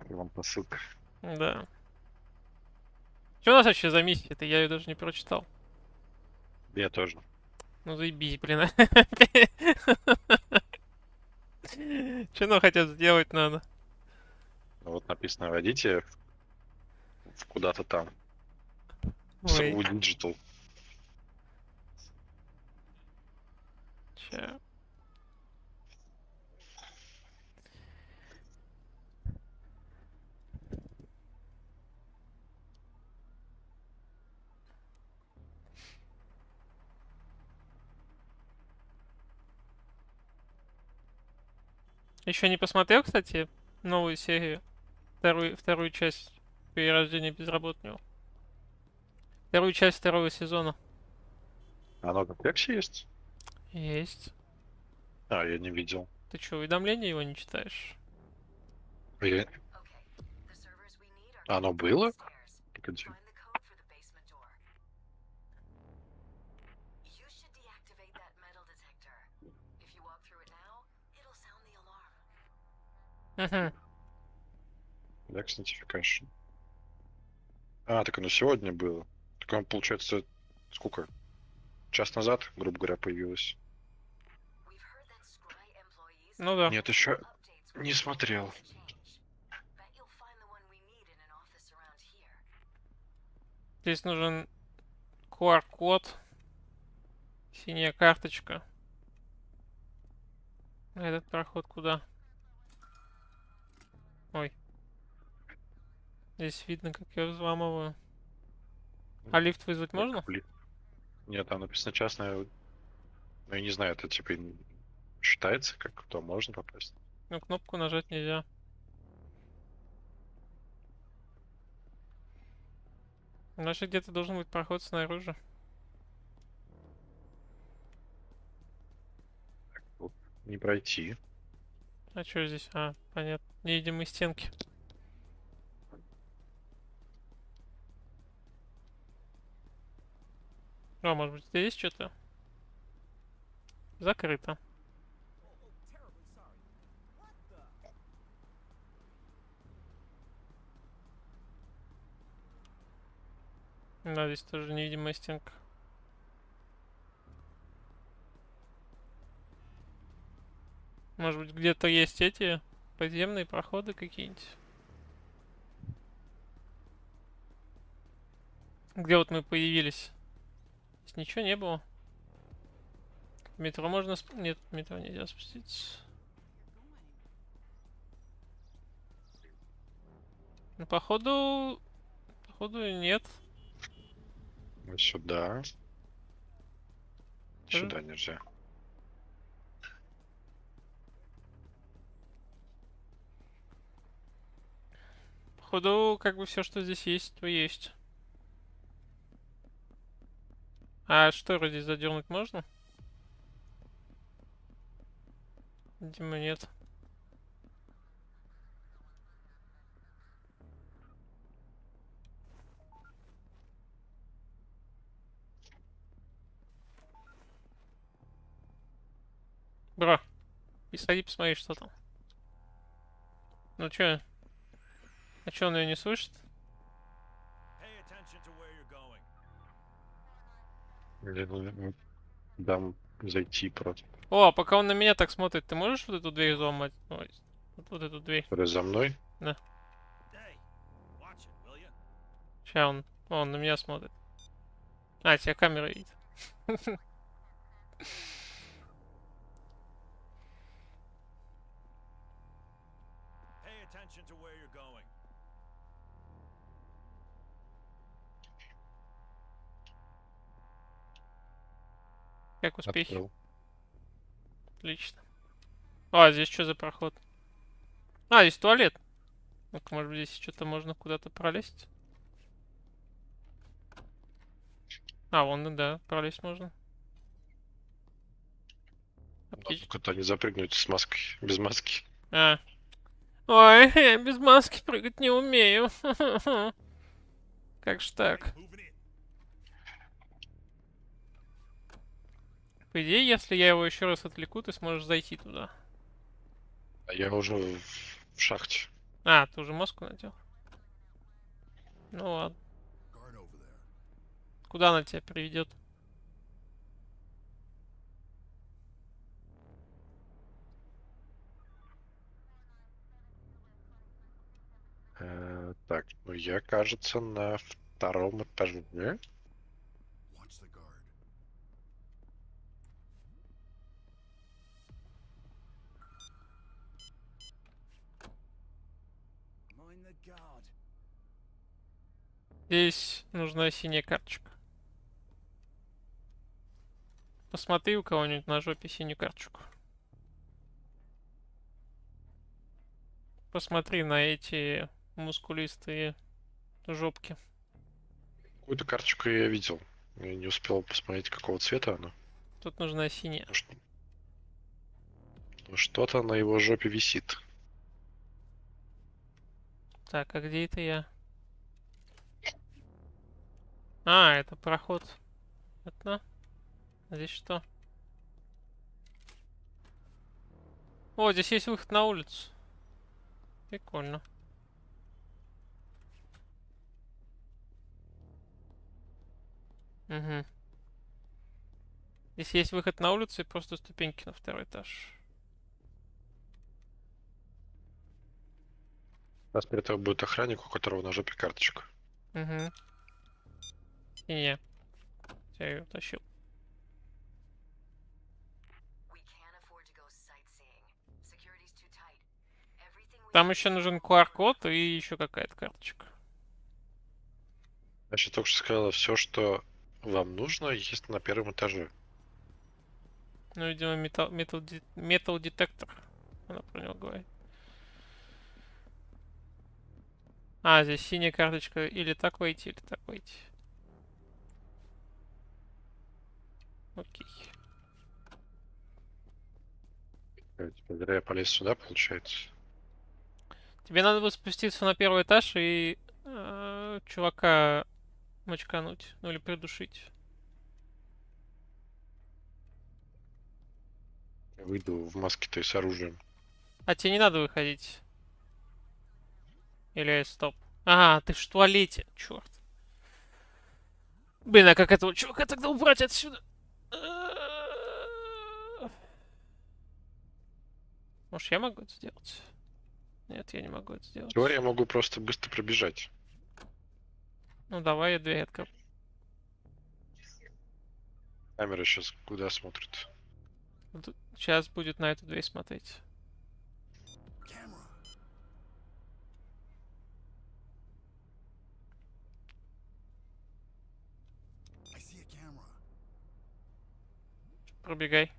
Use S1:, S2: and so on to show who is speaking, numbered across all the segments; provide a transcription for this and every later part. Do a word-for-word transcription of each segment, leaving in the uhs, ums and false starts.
S1: Вам посылка.
S2: Да. Что у нас вообще за миссия-то? Я ее даже не прочитал.
S1: Я тоже.
S2: Ну заебись, блин. Что нам хотят сделать надо?
S1: Вот написано, войдите в куда-то там.
S2: Ой.
S1: Сру Digital.
S2: Ща. Еще не посмотрел, кстати, новую серию. Вторую, вторую часть перерождения безработного. Вторую часть второго сезона.
S1: Оно как вексе есть?
S2: Есть.
S1: А, я не видел.
S2: Ты что, уведомления его не читаешь?
S1: Я- Оно было? Погоди.
S2: Угу.
S1: Vex Notification. А, так оно сегодня было. Так оно, получается, сколько? Час назад, грубо говоря, появилось.
S2: Ну да.
S1: Нет, еще не смотрел.
S2: Здесь нужен ку ар-код. Синяя карточка. А этот проход куда? Ой. Здесь видно, как я взламываю. А лифт вызвать
S1: Как
S2: можно?
S1: пли- Нет, там написано частное. Ну, я не знаю, это типа считается, как кто можно попасть.
S2: Ну, кнопку нажать нельзя. Значит, где-то должен быть проход снаружи.
S1: Тут не пройти.
S2: А что здесь? А, понятно. Невидимые стенки. А, может быть, здесь что-то? Закрыто. Да, здесь тоже невидимая стенка. Может быть, где-то есть эти подземные проходы какие-нибудь? Где вот мы появились? Здесь ничего не было. В метро можно... Сп... Нет, в метро нельзя спуститься. Ну, походу... Походу нет.
S1: Вот сюда.
S2: Тоже...
S1: Сюда нельзя.
S2: Походу, как бы все, что здесь есть, то есть. А шторы здесь задернуть можно? Видимо, нет. Бро, и сходи посмотри, что там. Ну чё? А чё, он ее не слышит?
S1: Или дам зайти просто.
S2: О, а пока он на меня так смотрит, ты можешь вот эту дверь взломать? Ой, вот, вот эту дверь.
S1: Который за мной.
S2: Да. Сейчас он... О, он на меня смотрит. А, тебя камера видит. Как успехи?
S1: Открыл.
S2: Отлично. А, здесь что за проход? А, здесь туалет. Ну-ка, может быть, здесь что-то можно куда-то пролезть? А, вон, ну да, пролезть можно. Аптеч...
S1: Только-то не запрыгнуть с маской. Без маски.
S2: А. Ой, я без маски прыгать не умею. Как ж так? По идее, если я его еще раз отвлеку, ты сможешь зайти туда.
S1: А я уже в шахте.
S2: А, ты уже маску надел? Ну ладно. Куда она тебя приведет?
S1: Э, так, ну я, кажется, на втором этаже.
S2: Здесь нужна синяя карточка. Посмотри у кого-нибудь на жопе синюю карточку. Посмотри на эти мускулистые жопки.
S1: Какую-то карточку я видел. Я не успел посмотреть, какого цвета она.
S2: Тут нужна синяя.
S1: Ну, что- ну, Что-то на его жопе висит.
S2: Так, а где это я? А, это проход. Это? А здесь что? О, здесь есть выход на улицу. Прикольно. Угу. Здесь есть выход на улицу и просто ступеньки на второй этаж.
S1: У нас перед тобой будет охранник, у которого на жопе карточка.
S2: Угу. И не. Я ее утащил. Там еще нужен ку ар-код и еще какая-то карточка.
S1: Значит, только что сказала, все, что вам нужно, есть на первом этаже.
S2: Ну, видимо, металл, металл, металл детектор. Она про него говорит. А, здесь синяя карточка. Или так войти, или так войти. Окей.
S1: Я теперь зря я полез сюда, получается.
S2: Тебе надо будет спуститься на первый этаж и э, чувака мочкануть. Ну или придушить.
S1: Я выйду в маске-то и с оружием.
S2: А тебе не надо выходить. Или стоп. Ага, ты в туалете, черт. Блин, а как этого чувака тогда убрать отсюда? Может, я могу это сделать? Нет, я не могу это сделать.
S1: В теории я могу просто быстро пробежать.
S2: Ну давай я дверь открою.
S1: Камера сейчас куда смотрит?
S2: Сейчас будет на эту дверь смотреть. Пробегай.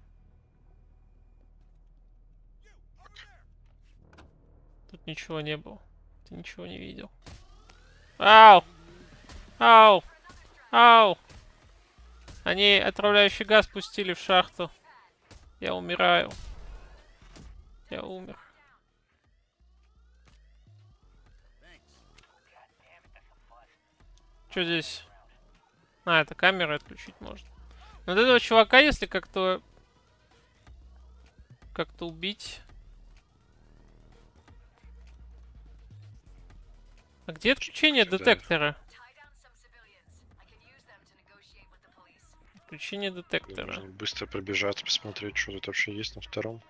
S2: Тут ничего не было. Ты ничего не видел. Ау! Ау! Ау! Они отравляющий газ пустили в шахту. Я умираю. Я умер. Что здесь? А, это камеры отключить можно. Но вот этого чувака, если как-то... Как-то убить... А где отключение детектора? Отключение детектора.
S1: Нужно быстро пробежаться, посмотреть, что тут вообще есть на втором.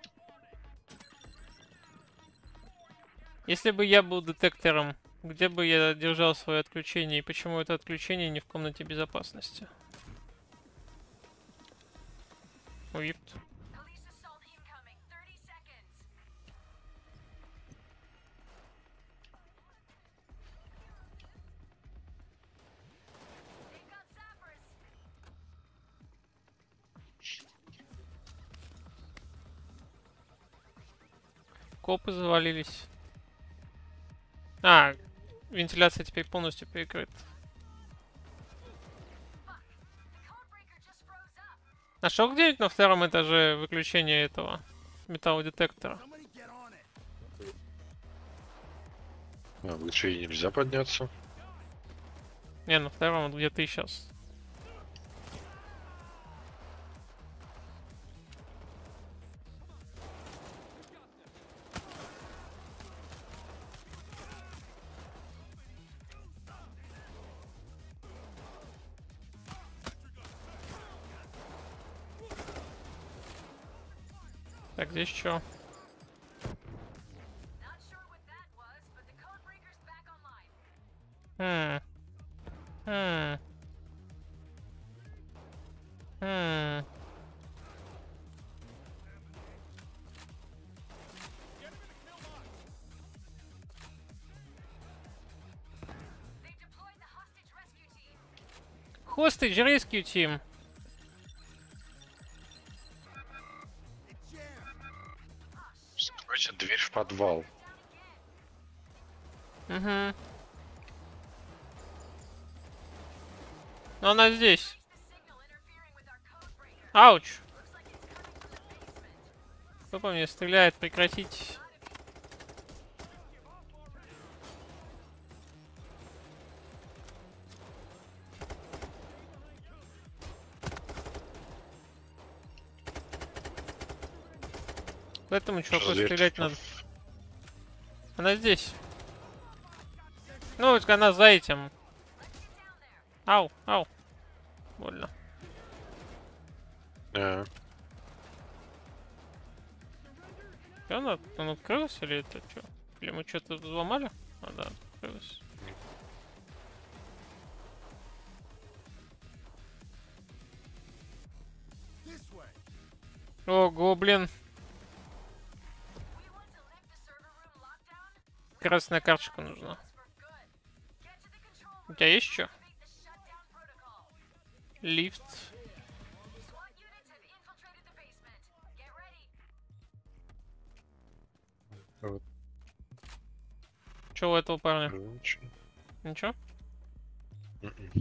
S2: Если бы я был детектором, где бы я держал свое отключение и почему это отключение не в комнате безопасности? Уипт. Копы завалились. А, вентиляция теперь полностью перекрыта. Нашел где-нибудь на втором этаже выключение этого металлодетектора?
S1: А, выше и нельзя подняться.
S2: Не, на втором, где ты сейчас. Так, здесь что? Хм. Хм. Хм. Hostage Rescue Team.
S1: Вскройте дверь в подвал.
S2: Угу. Но она здесь. Ауч. Кто по мне стреляет? Прекратить. Этому чуваку стрелять надо. Она здесь. Ну, вот она за этим. Ау, ау. Больно.
S1: А,
S2: Чё, она, он открылся или это что? Или мы что-то взломали? А, да, открылось. Ого, блин. Красная карточка нужна. У тебя есть что? Лифт.
S1: вот.
S2: Что у этого парня?
S1: Короче.
S2: Ничего?
S1: Мгм.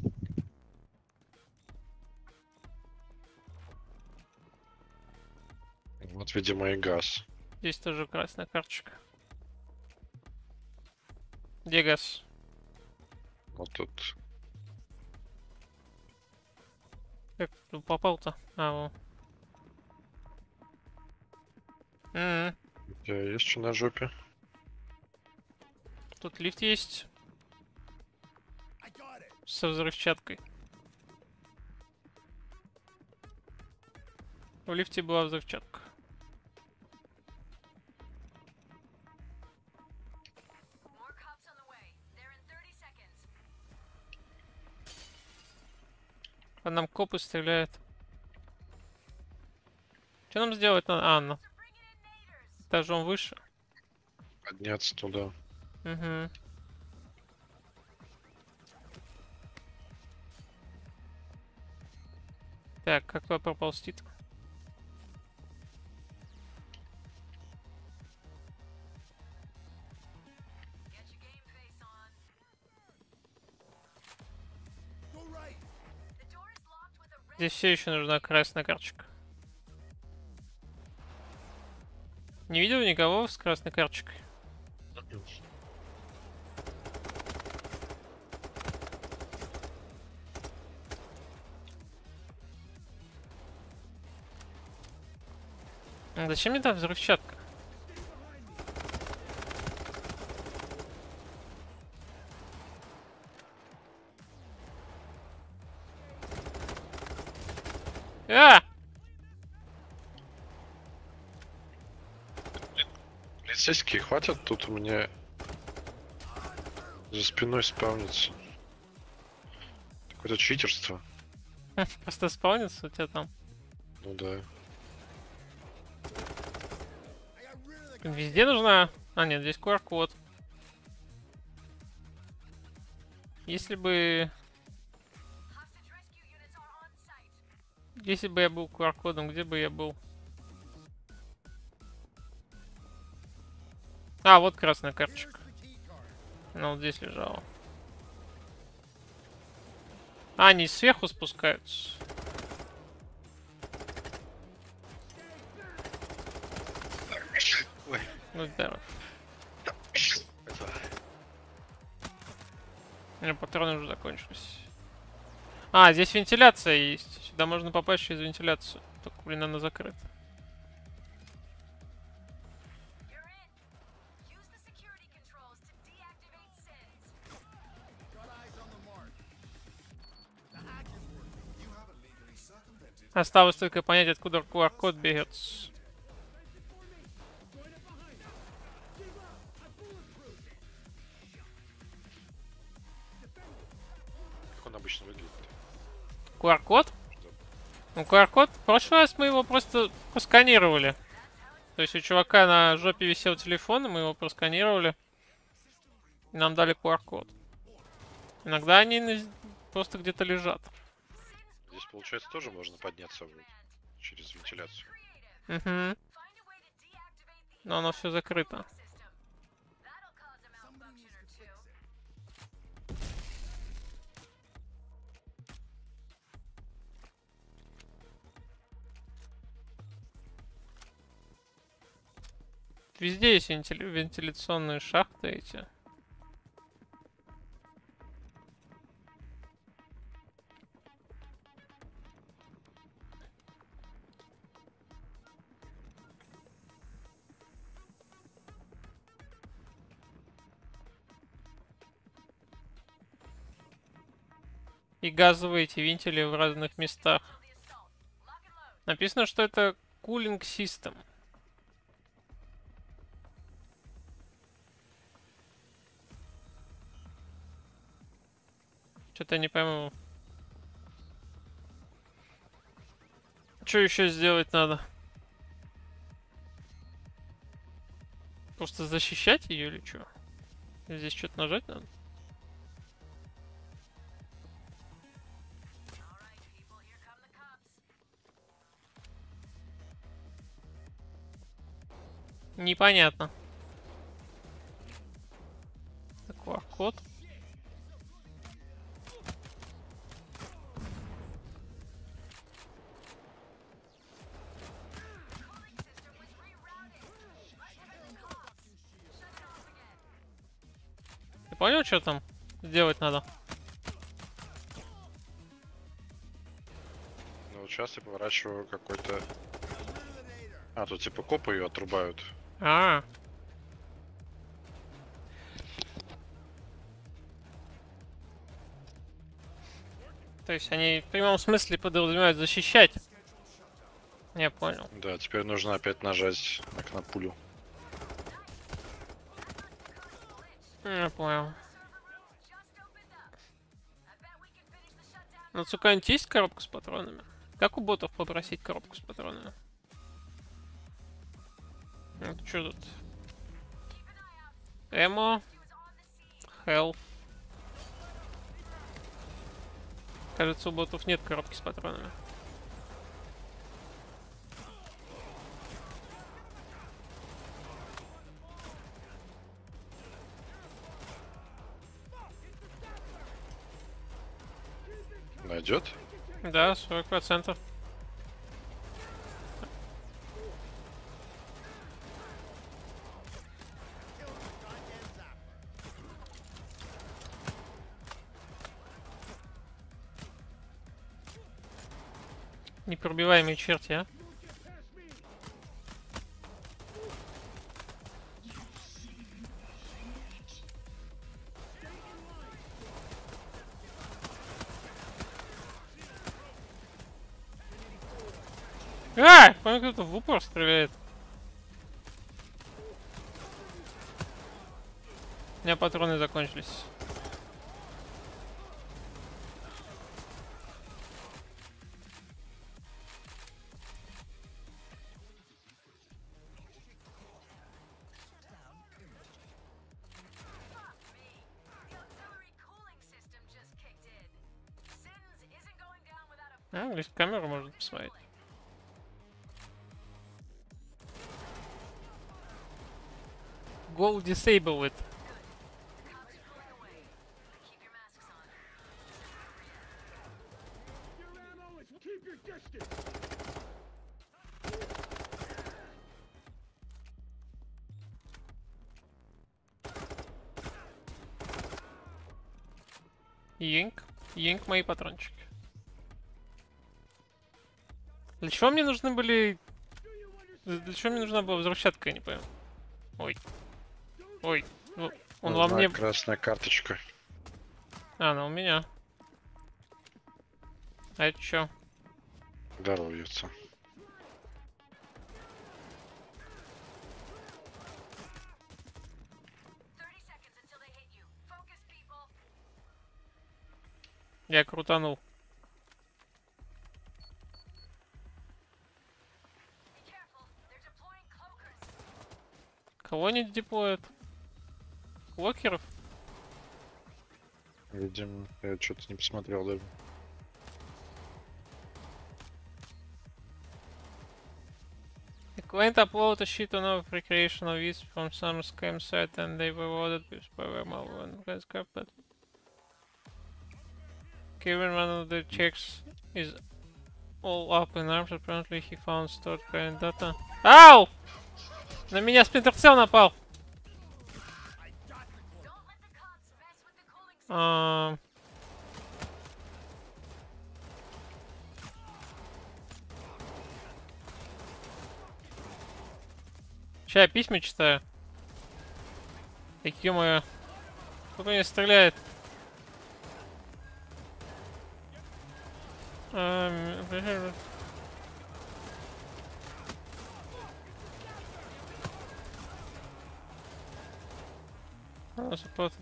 S1: Вот, видимо, и газ.
S2: Здесь тоже красная карточка. Где газ?
S1: Вот тут.
S2: Как ты попал-то? А, во. М-м.
S1: У тебя есть что на жопе?
S2: Тут лифт есть. Со взрывчаткой. В лифте была взрывчатка. По нам копы стреляют. Что нам сделать надо? А, ну. Этажом выше.
S1: Подняться туда.
S2: Угу. Так, как вы проползти-то? Здесь все еще нужна красная карточка. Не видел никого с красной карточкой? А зачем мне там взрывчатка? А!
S1: Полицейские хватит, тут у меня за спиной спавнится. Какое-то читерство.
S2: Просто спаунится у тебя там.
S1: Ну да.
S2: Везде нужна... А, нет, здесь ку ар-код. Если бы... Если бы я был ку ар-кодом, где бы я был? А, вот красная карточка. Она вот здесь лежала. А, они сверху спускаются.
S1: Ой.
S2: Ну, здорово. У меня патроны уже закончились. А, здесь вентиляция есть. Сюда можно попасть через вентиляцию. Только, блин, она закрыта. Осталось только понять, откуда ку ар-код берется.
S1: обычно выглядит?
S2: ку ар-код? Ну, ку ар-код, в прошлый раз мы его просто просканировали. То есть у чувака на жопе висел телефон, и мы его просканировали. И нам дали ку ар-код. Иногда они на- просто где-то лежат.
S1: Здесь, получается, тоже можно подняться вот через вентиляцию.
S2: Угу. Но оно все закрыто. Везде есть вентиля- вентиляционные шахты эти. И газовые эти вентили в разных местах. Написано, что это cooling system. Что-то не пойму. Что еще сделать надо? Просто защищать ее или что? Здесь что-то нажать надо? Непонятно. Такой код. Ты понял, что там сделать надо?
S1: Ну вот сейчас я поворачиваю какой-то... А, тут типа копы ее отрубают.
S2: А, то есть они в прямом смысле подразумевают защищать. Я понял.
S1: Да, теперь нужно опять нажать на кнопулю.
S2: Я понял. Ну, у кого-нибудь есть коробка с патронами? Как у ботов попросить коробку с патронами? Вот что тут? Эмо. Health. Кажется, у ботов нет коробки с патронами.
S1: Найдет?
S2: Да, сорок процентов. Непробиваемые черти, а? А! По-моему, кто-то в упор стреляет. У меня патроны закончились. А, здесь камеру можно посмотреть. Go disable it. Йинк. Йинк мои патрончики. Для чего мне нужны были... Для чего мне нужна была взрывчатка, я не понял. Ой. Ой. Ну, он во
S1: Нужна
S2: мне...
S1: красная карточка.
S2: А, она у меня. А это чё?
S1: Здоровьется.
S2: Я крутанул. Кого они деплоят? Клокеров?
S1: Видимо, я что-то не посмотрел даже.
S2: The client uploaded a shit ton of recreational views from some scam site and they were loaded with spyware malware and red carpet. Given one of the checks is all up in arms, apparently he found stored client data. Ау! На меня Splinter Cell напал! Um... Сейчас я письма читаю. Так, ё-моё. Кто меня стреляет? Um... Supported.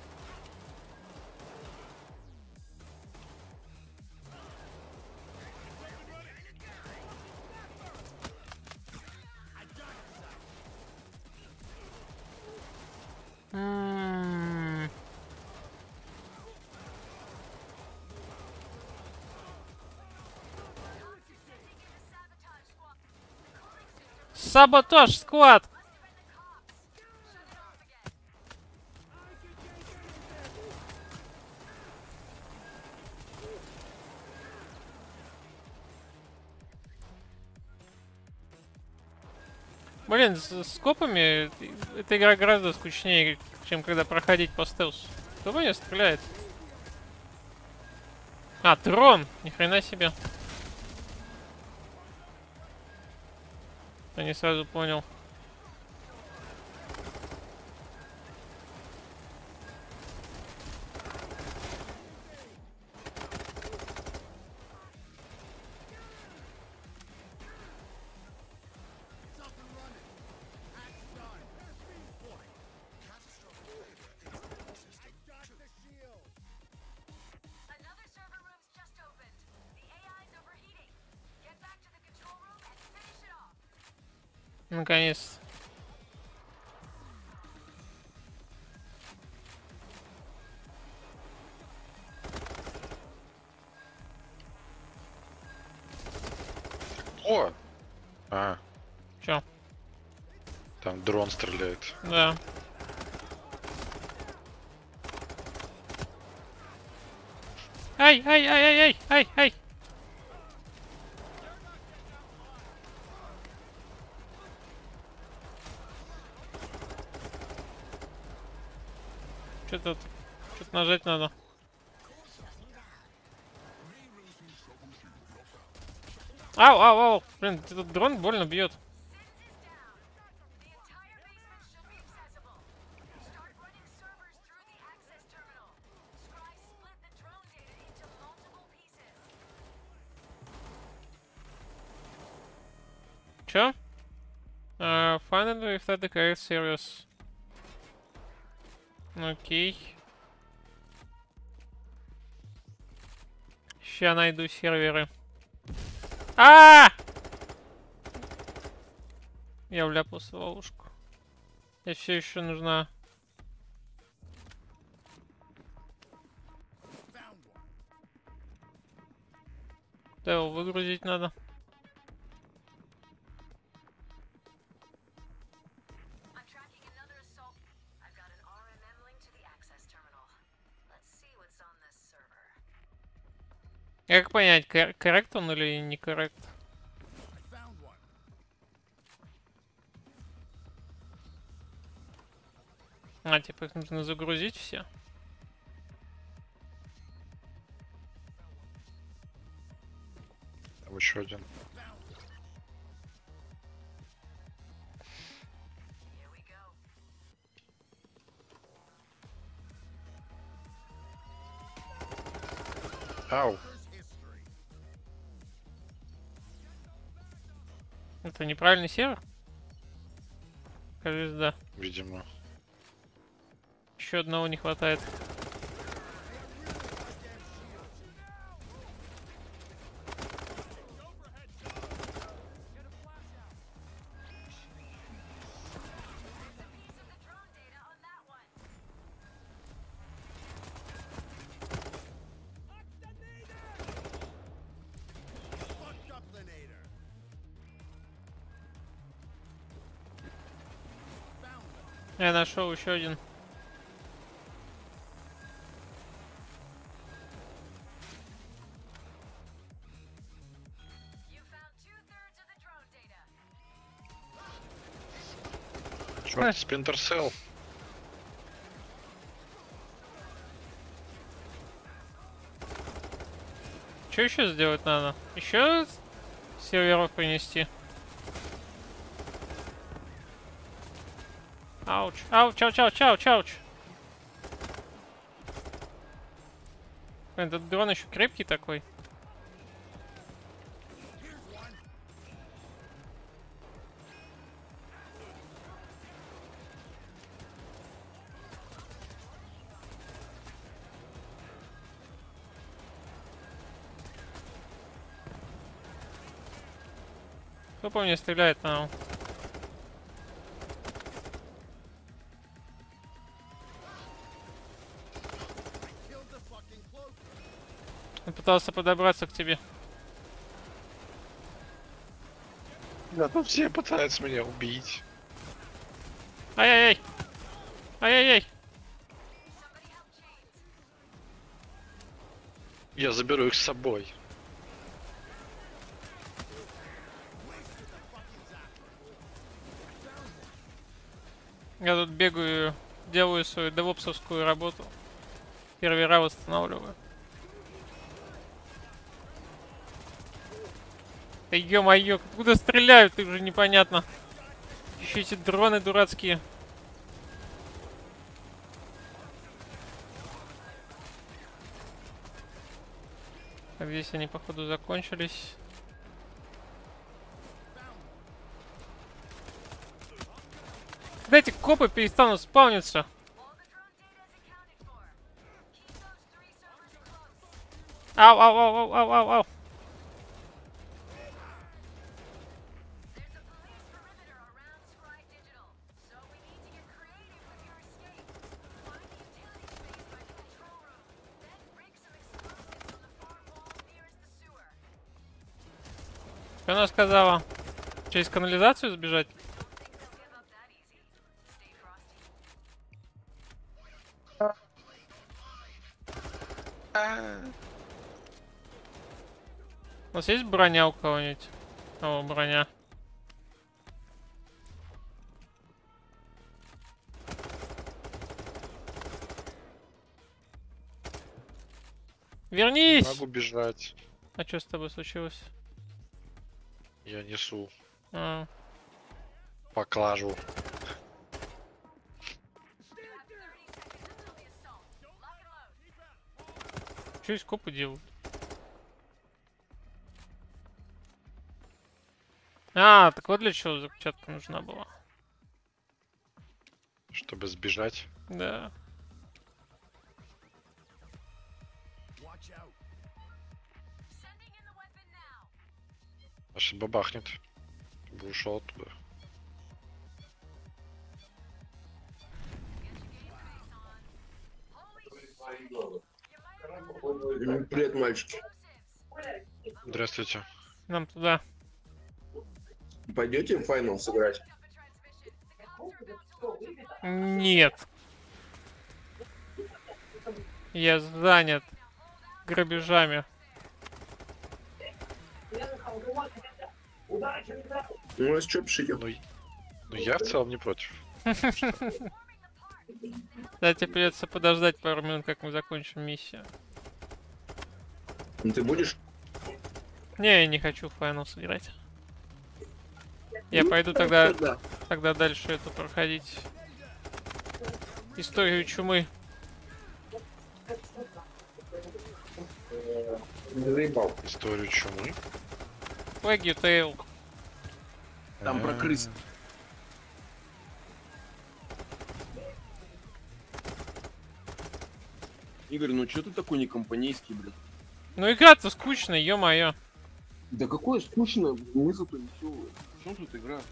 S2: Mm. Саботаж, склад! Блин, с скопами эта игра гораздо скучнее, чем когда проходить по стелсу. Кто по нее стреляет? А, трон! Ни хрена себе. Я не сразу понял. Наконец.
S1: О! А,
S2: Чё?
S1: там дрон стреляет.
S2: Да. Ай, ай, ай, ай, ай, ай, ай. Что тут? Что-то нажать надо. Ау, ау, ау. Блин, этот дрон больно бьет. Чё? Uh, find if that the correct serious. Окей. Ща найду серверы. А! Я вляпался в ловушку. Я все еще нужна. Да, его выгрузить надо. Как понять, коррект он или не коррект? А, типа их нужно загрузить все.
S1: Там еще один. Ау.
S2: Это неправильный сервер? Кажется, да.
S1: Видимо.
S2: Еще одного не хватает. Я нашел еще один.
S1: Черт, Splinter Cell.
S2: Что еще сделать надо? Еще серверов принести. Ауч, ауч, ауч, ауч, ауч, ауч. Этот дрон еще крепкий такой. Кто по мне стреляет на? Он пытался подобраться к тебе.
S1: Да, тут все пытаются меня убить.
S2: Ай-яй-яй! Ай-яй-яй!
S1: Я заберу их с собой.
S2: Я тут бегаю, делаю свою девопсовскую работу. Сервера восстанавливаю. Да ё-моё, откуда стреляют, их уже непонятно. Еще эти дроны дурацкие. Так, здесь они, походу, закончились. Когда эти копы перестанут спавниться? Ау, ау, ау, ау, ау, ау, ау. Что она сказала? Через канализацию сбежать? У нас есть броня у кого-нибудь? О, броня. Вернись!
S1: Могу бежать.
S2: А что с тобой случилось?
S1: Я несу
S2: А.
S1: поклажу.
S2: Что из копы делают? А, так вот для чего запечатка нужна была.
S1: Чтобы сбежать.
S2: Да.
S1: Аж бабахнет. Бы ушел оттуда.
S3: Привет, мальчики.
S1: Здравствуйте.
S2: Нам туда.
S3: Пойдете в файнал сыграть?
S2: Нет. Я занят грабежами.
S3: Ну, а что пишите?
S1: Ну, и- ну я в целом не против.
S2: Да, тебе придется подождать пару минут, как мы закончим миссию.
S3: Ну, ты будешь?
S2: Не, я не хочу в финал сыграть. Я
S3: Ну,
S2: пойду тогда,
S3: Да.
S2: тогда дальше эту проходить. Историю чумы.
S3: Заебал.
S1: Историю чумы.
S2: Plague You Tale.
S3: Там про крыс. Игорь, ну что ты такой некомпанейский, блядь?
S2: Ну игра-то скучная, ё-моё.
S3: Да какое скучное, мы зато веселые. В чем тут игра?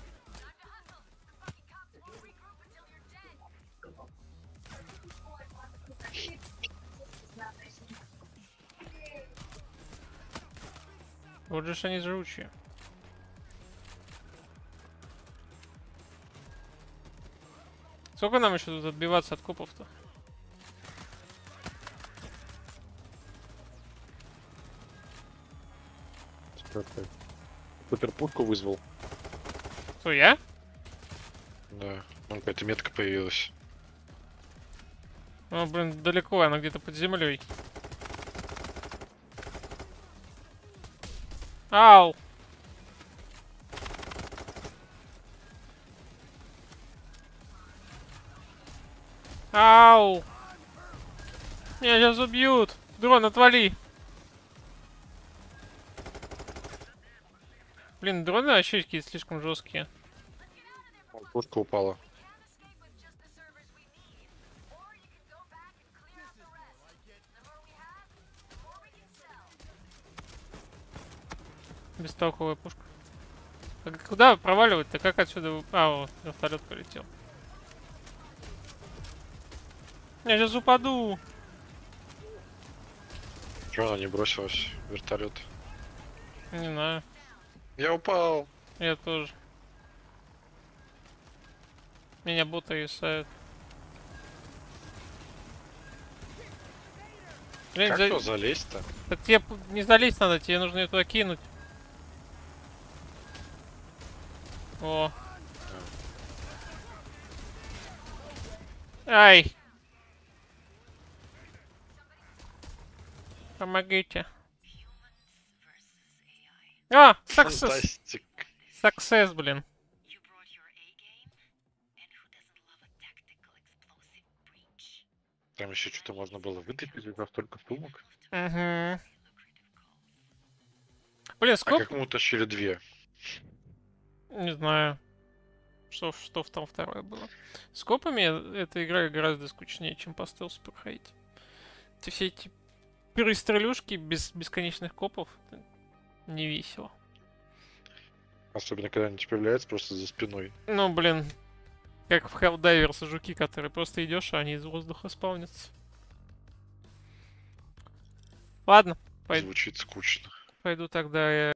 S2: Вот же ж они живучие. Сколько нам еще тут отбиваться от копов-то?
S1: Суперпушку вызвал.
S2: Кто, я?
S1: Да. Там какая-то метка появилась.
S2: О, блин, далеко, она где-то под землей. Ау! Ау! Меня сейчас убьют! Дрон, отвали! Блин, дроны вообще какие-то слишком жесткие.
S1: Вон, пушка упала.
S2: Бестолковая пушка. А куда проваливать-то? Как отсюда... вы- А, вот, вертолет полетел. Я сейчас упаду.
S1: Чего она не бросилась? Вертолет.
S2: Не знаю.
S1: Я упал.
S2: Я тоже. Меня боты висают. Блин,
S1: Как
S2: за-
S1: туда залезть-то?
S2: Так тебе п- не залезть надо, тебе нужно ее туда кинуть. О. Ай. Помогите. А, success.
S1: Фантастик.
S2: Success, блин.
S1: Там еще что-то можно было вытащить, у нас только сумок.
S2: Угу. Блин,
S1: А
S2: скоп?
S1: как мы утащили две?
S2: Не знаю. Что, что в том второе было. С копами эта игра гораздо скучнее, чем по стелсу проходить. Эти все эти перестрелюшки без бесконечных копов это не весело.
S1: Особенно, когда они появляются просто за спиной.
S2: Ну, блин. Как в Helldivers жуки, которые просто идешь, а они из воздуха спавнятся. Ладно, пойду,
S1: Звучит скучно.
S2: пойду тогда я